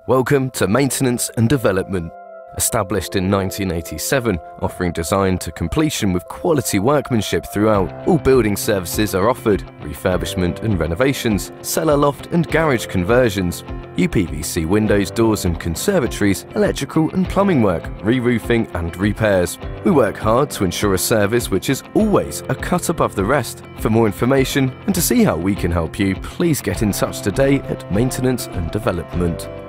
Welcome to Maintenance and Development. Established in 1987, offering design to completion with quality workmanship throughout, all building services are offered: refurbishment and renovations, cellar loft and garage conversions, UPVC windows, doors and conservatories, electrical and plumbing work, re-roofing and repairs. We work hard to ensure a service which is always a cut above the rest. For more information and to see how we can help you, please get in touch today at Maintenance and Development.